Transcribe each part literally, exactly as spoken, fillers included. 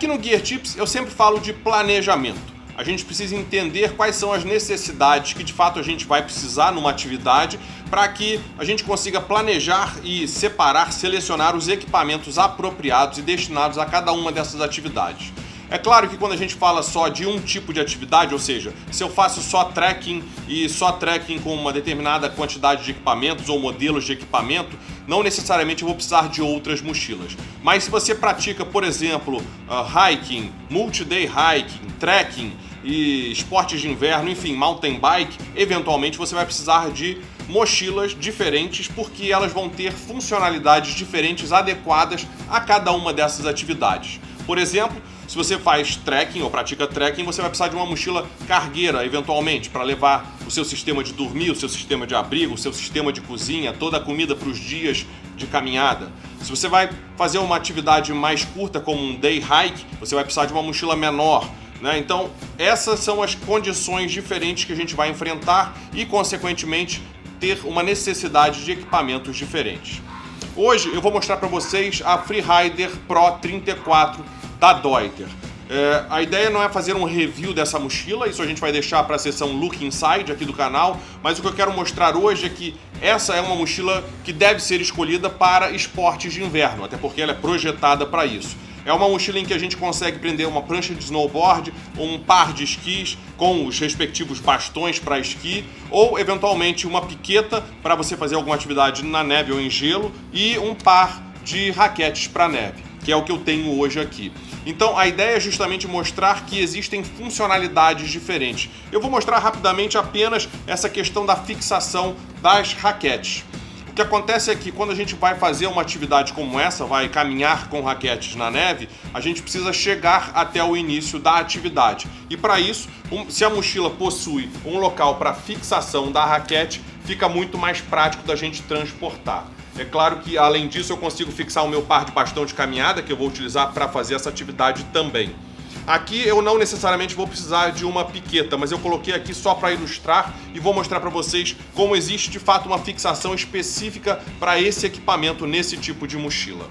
Aqui no Gear Tips eu sempre falo de planejamento. A gente precisa entender quais são as necessidades que de fato a gente vai precisar numa atividade para que a gente consiga planejar e separar, selecionar os equipamentos apropriados e destinados a cada uma dessas atividades. É claro que quando a gente fala só de um tipo de atividade, ou seja, se eu faço só trekking e só trekking com uma determinada quantidade de equipamentos ou modelos de equipamento, não necessariamente eu vou precisar de outras mochilas. Mas se você pratica, por exemplo, uh, hiking, multi-day hiking, trekking e esportes de inverno, enfim, mountain bike, eventualmente você vai precisar de mochilas diferentes porque elas vão ter funcionalidades diferentes adequadas a cada uma dessas atividades. Por exemplo, se você faz trekking ou pratica trekking, você vai precisar de uma mochila cargueira, eventualmente, para levar o seu sistema de dormir, o seu sistema de abrigo, o seu sistema de cozinha, toda a comida para os dias de caminhada. Se você vai fazer uma atividade mais curta, como um day hike, você vai precisar de uma mochila menor, né? Então, essas são as condições diferentes que a gente vai enfrentar e, consequentemente, ter uma necessidade de equipamentos diferentes. Hoje eu vou mostrar para vocês a Freerider Pro trinta e quatro da Deuter. É, a ideia não é fazer um review dessa mochila, isso a gente vai deixar para a seção Look Inside aqui do canal, mas o que eu quero mostrar hoje é que essa é uma mochila que deve ser escolhida para esportes de inverno, até porque ela é projetada para isso. É uma mochila em que a gente consegue prender uma prancha de snowboard, um par de esquis com os respectivos bastões para esqui, ou eventualmente uma piqueta para você fazer alguma atividade na neve ou em gelo, e um par de raquetes para neve, que é o que eu tenho hoje aqui. Então a ideia é justamente mostrar que existem funcionalidades diferentes. Eu vou mostrar rapidamente apenas essa questão da fixação das raquetes. O que acontece é que quando a gente vai fazer uma atividade como essa, vai caminhar com raquetes na neve, a gente precisa chegar até o início da atividade. E para isso, um, se a mochila possui um local para fixação da raquete, fica muito mais prático da gente transportar. É claro que, além disso, eu consigo fixar o meu par de bastão de caminhada, que eu vou utilizar para fazer essa atividade também. Aqui eu não necessariamente vou precisar de uma piqueta, mas eu coloquei aqui só para ilustrar e vou mostrar para vocês como existe de fato uma fixação específica para esse equipamento nesse tipo de mochila.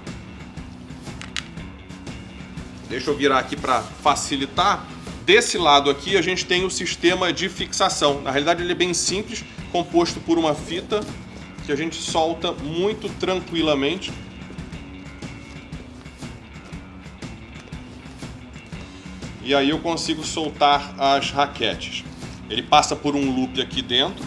Deixa eu virar aqui para facilitar. Desse lado aqui a gente tem o sistema de fixação. Na realidade ele é bem simples, composto por uma fita que a gente solta muito tranquilamente. E aí eu consigo soltar as raquetes. Ele passa por um loop aqui dentro.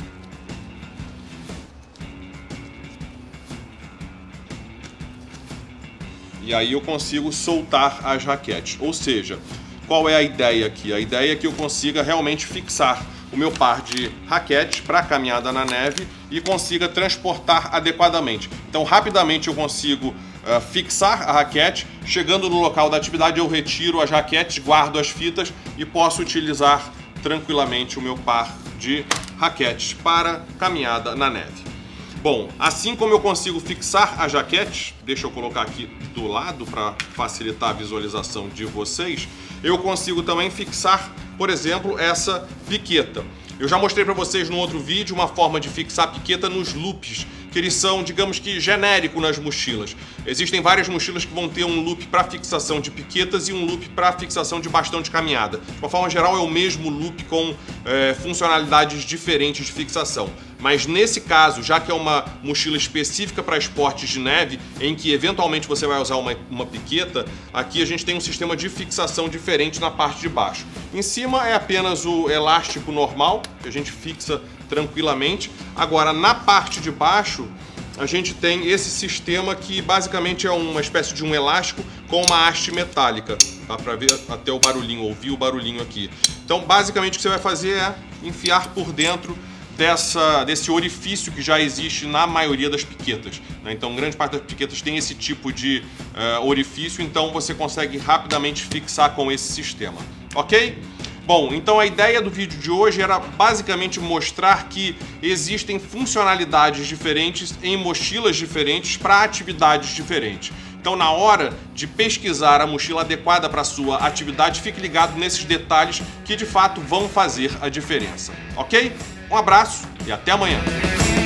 E aí eu consigo soltar as raquetes. Ou seja, qual é a ideia aqui? A ideia é que eu consiga realmente fixar o meu par de raquetes para caminhada na neve e consiga transportar adequadamente. Então rapidamente eu consigo uh, fixar a raquete, chegando no local da atividade eu retiro as raquetes, guardo as fitas e posso utilizar tranquilamente o meu par de raquetes para caminhada na neve. Bom, assim como eu consigo fixar as raquetes, deixa eu colocar aqui do lado para facilitar a visualização de vocês, eu consigo também fixar, por exemplo, essa piqueta. Eu já mostrei para vocês no outro vídeo uma forma de fixar a piqueta nos loops, que eles são, digamos que, genérico nas mochilas. Existem várias mochilas que vão ter um loop para fixação de piquetas e um loop para fixação de bastão de caminhada. De uma forma geral é o mesmo loop com é, funcionalidades diferentes de fixação. Mas nesse caso, já que é uma mochila específica para esportes de neve, em que eventualmente você vai usar uma, uma piqueta, aqui a gente tem um sistema de fixação diferente na parte de baixo. Em cima é apenas o elástico normal, que a gente fixa tranquilamente. Agora, na parte de baixo, a gente tem esse sistema que basicamente é uma espécie de um elástico com uma haste metálica. Dá para ver até o barulhinho, ouvir o barulhinho aqui. Então, basicamente, o que você vai fazer é enfiar por dentro Dessa, desse orifício que já existe na maioria das piquetas, né? Então, grande parte das piquetas tem esse tipo de uh, orifício, então você consegue rapidamente fixar com esse sistema, ok? Bom, então a ideia do vídeo de hoje era basicamente mostrar que existem funcionalidades diferentes em mochilas diferentes para atividades diferentes. Então, na hora de pesquisar a mochila adequada para a sua atividade, fique ligado nesses detalhes que de fato vão fazer a diferença, ok? Um abraço e até amanhã!